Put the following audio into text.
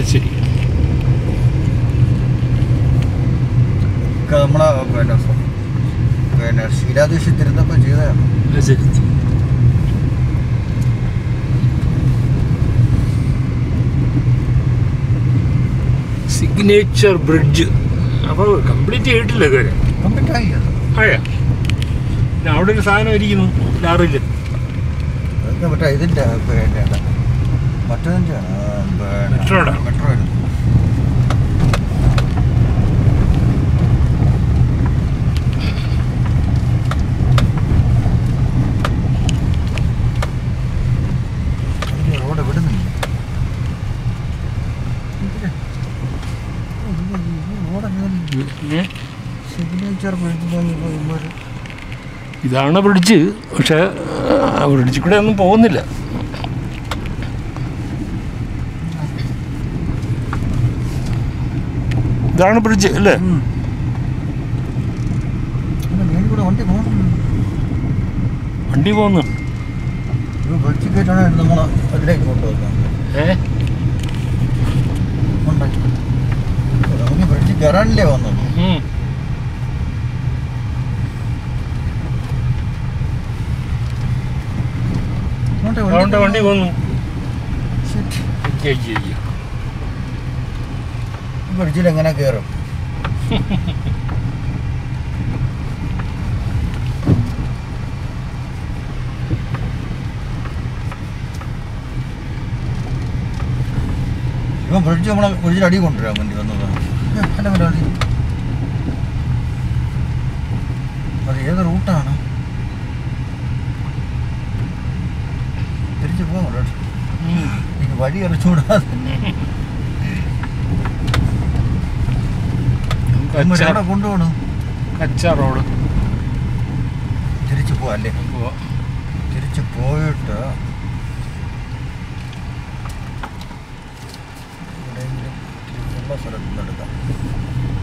ശരി. നമ്മളെ പിന്നെ ശീലാദീക്ഷിത്തിരുന്നപ്പോൾ ചെയ്തതാണ്. ശരി. സിഗ്നേച്ചർ ബ്രിഡ്ജ് അപ്പോൾ കംപ്ലീറ്റ് ചെയ്തിട്ടില്ല ഇതുവരെ. കംപ്ലീറ്റ് ആയില്ല. ആയാ പിന്നെ അവിടെ ഒരു സാധനം ഇരിക്കുന്നു ലാറിൽ. മറ്റേ ഇതിൻ്റെ പിന്നെ മറ്റേതിൻ്റെ മെട്രോയുടെ മെട്രോ ആയിരുന്നു. റോഡ് വിടുന്നില്ല. സിഗ്നേച്ചർ ബ്രിഡ്ജ് ഇതാണ് ബ്രിഡ്ജ്. പക്ഷേ ബ്രിഡ്ജിൽ കൂടെ ഒന്നും പോകുന്നില്ല. ഇതാണ് ബ്രിഡ്ജ് അല്ലേ? വണ്ടി പോകുന്നു. ബ്രിഡ്ജ് കയറ്റാണ് നമ്മൾ അതിലേക്ക് കൊണ്ടുവന്നത്. നമുക്ക് ബ്രിഡ്ജ് കയറാനല്ലേ വന്നത്. വണ്ടി പോകുന്നു. ബ്രിഡ്ജിൽ എങ്ങനെ കയറും? ഇപ്പം ബ്രിഡ്ജ് നമ്മളെ ബ്രിഡ്ജിൽ അടി കൊണ്ടുവരാൻ വേണ്ടി വന്നതാണ്. എൻ്റെ മലയാളി അത് ഏത് റൂട്ടാണ്? തിരിച്ചു പോകാൻ എനിക്ക് വഴി അറിച്ചുകൂടാതെ എവിടെ കൊണ്ടുപോകണം? കച്ച റോഡ് തിരിച്ചു പോവാല്ലേ? തിരിച്ചു പോയിട്ട് എവിടെയെങ്കിലും ഉള്ള സ്ഥലത്ത് നിന്ന് എടുക്കാം.